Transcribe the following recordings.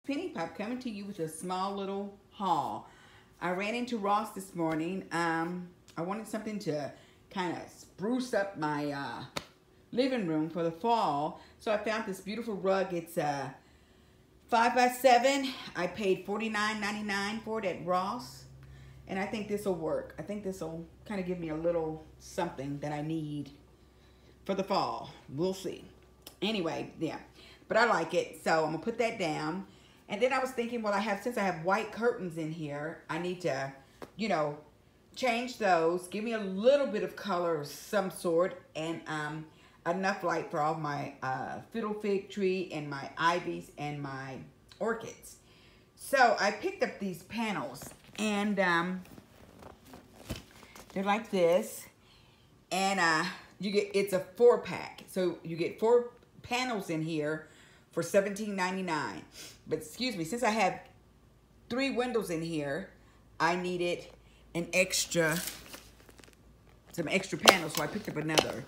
Penny Pop coming to you with a small little haul. I ran into Ross this morning. I wanted something to kind of spruce up my living room for the fall. So I found this beautiful rug. It's 5x7. I paid $49.99 for it at Ross. And I think this will work. I think this will kind of give me a little something that I need for the fall. We'll see. Anyway, yeah. But I like it. So I'm going to put that down. And then I was thinking, well, since I have white curtains in here, I need to, change those. Give me a little bit of color of some sort. And enough light for all my fiddle fig tree and my ivies and my orchids. So I picked up these panels. And they're like this. And it's a 4-pack. So you get 4 panels in here for $17.99. But excuse me, since I have 3 windows in here, I needed some extra panels, so I picked up another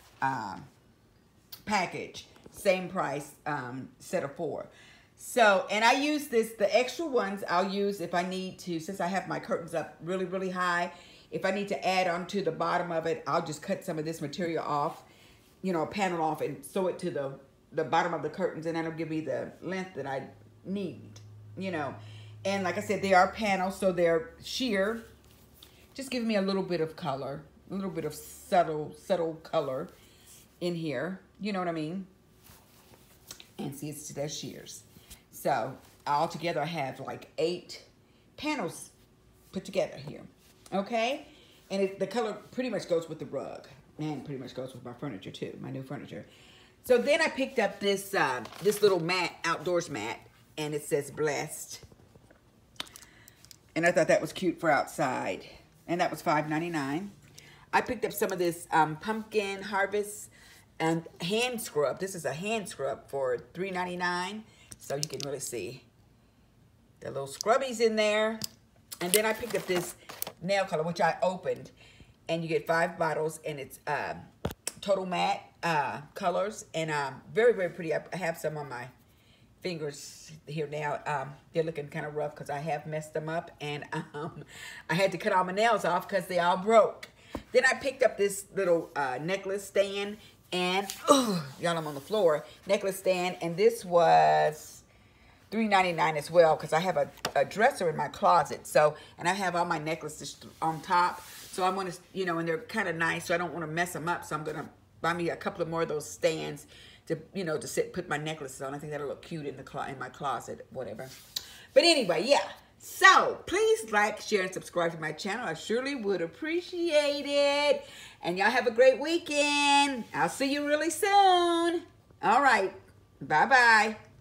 package, same price, set of 4. So, and I use the extra ones I'll use if I need to, since I have my curtains up really, really high. If I need to add on to the bottom of it, I'll just cut some of this material off, a panel off, and sew it to the bottom of the curtains, and that'll give me the length that I need, And like I said, they are panels, so they're sheer. Just giving me a little bit of color, a little bit of subtle color in here. You know what I mean? And see, they're shears. So all together, I have like 8 panels put together here. Okay? And the color pretty much goes with the rug, and pretty much goes with my furniture too, my new furniture. So then I picked up this little mat, outdoors mat, and it says blessed. And I thought that was cute for outside. And that was $5.99. I picked up some of this pumpkin harvest and hand scrub. This is a hand scrub for $3.99. So you can really see the little scrubbies in there. And then I picked up this nail color, which I opened. And you get 5 bottles, and it's total matte colors, and very, very pretty. I have some on my fingers here now. They're looking kind of rough because I have messed them up, and I had to cut all my nails off because they all broke. Then I picked up this little necklace stand, and y'all, I'm on the floor. Necklace stand, and this was $3.99 as well because I have a dresser in my closet. So, and I have all my necklaces on top. So I'm going to, and they're kind of nice, so I don't want to mess them up. So I'm going to buy me a couple of more of those stands to, to put my necklaces on. I think that'll look cute in my closet, whatever. But anyway, yeah. So please like, share, and subscribe to my channel. I surely would appreciate it. And y'all have a great weekend. I'll see you really soon. All right. Bye-bye.